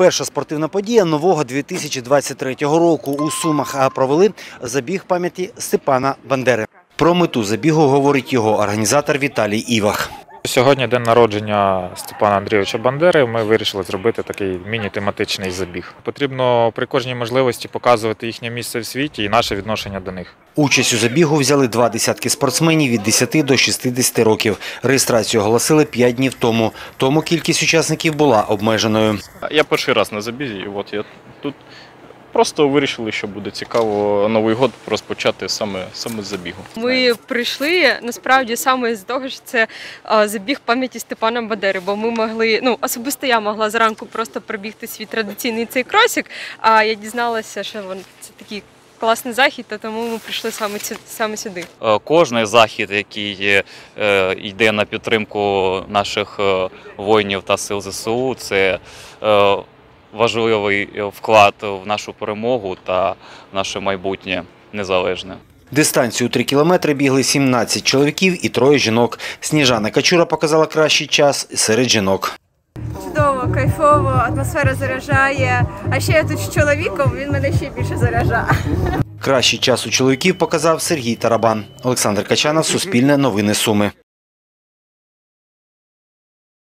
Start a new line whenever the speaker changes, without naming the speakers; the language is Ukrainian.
Перша спортивна подія нового 2023 року у Сумах провели забіг пам'яті Степана Бандери. Про мету забігу говорить його організатор Віталій Івах.
Сьогодні день народження Степана Андрійовича Бандери. Ми вирішили зробити такий міні-тематичний забіг. Потрібно при кожній можливості показувати їхнє місце в світі і наше відношення до них.
Участь у забігу взяли 2 десятки спортсменів від 10 до 60 років. Реєстрацію оголосили 5 днів тому. Тому кількість учасників була обмеженою.
Я перший раз на забізі, і от я тут просто вирішили, що буде цікаво Новий год розпочати саме з забігу.
Ми прийшли, насправді, саме з того, що це забіг пам'яті Степана Бандери, бо ми могли, особисто я могла зранку просто пробігти свій традиційний цей кросик, а я дізналася, що це такий класний захід, тому ми прийшли саме сюди.
Кожний захід, який йде на підтримку наших воїнів та сил ЗСУ, це важливий вклад в нашу перемогу та наше майбутнє незалежне.
Дистанцію 3 кілометри бігли 17 чоловіків і 3 жінок. Сніжана Качура показала кращий час серед жінок.
Чудово, кайфово, атмосфера заряджає. А ще я тут з чоловіком, він мене ще більше заряджає.
Кращий час у чоловіків показав Сергій Тарабан. Олександр Качанов, Суспільне новини Суми.